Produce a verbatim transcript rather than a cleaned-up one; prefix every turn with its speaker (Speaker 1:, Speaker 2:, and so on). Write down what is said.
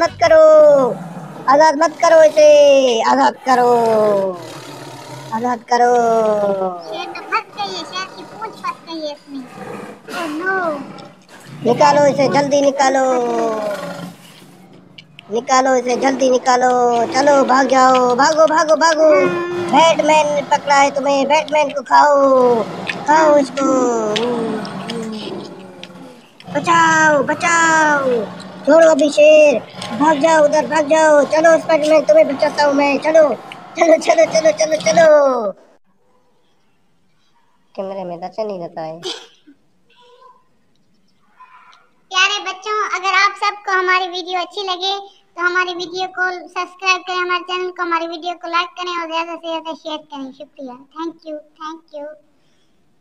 Speaker 1: मत करो, आजाद मत करो इसे, आजाद करो, आजाद करो।
Speaker 2: शेर तो फंस गई है, शेर की पूंछ फंस गई है इसमें। Oh no.
Speaker 1: निकालो इसे, जल्दी निकालो, निकालो इसे, जल्दी निकालो। चलो भाग जाओ, भागो भागो भागो। बैटमैन ने पकड़ा है तुम्हें, बैटमैन को खाओ, खाओ इसको। बचाओ बचाओ, छोड़ो अभी शेर, भाग जाओ उधर, भाग जाओ। चलो स्पाइडरमैन, तुम्हें बचाता हूँ मैं, चलो चलो चलो चलो चलो चलो। कैमरे में दर्शन नहीं देता है।
Speaker 2: प्यारे बच्चों, अगर आप सबको हमारी वीडियो अच्छी लगे तो हमारी वीडियो को सब्सक्राइब करें, हमारे चैनल को, हमारी वीडियो को लाइक करें और ज़्यादा से ज़्यादा शेयर करें। शुक्रिया। Thank you, thank you.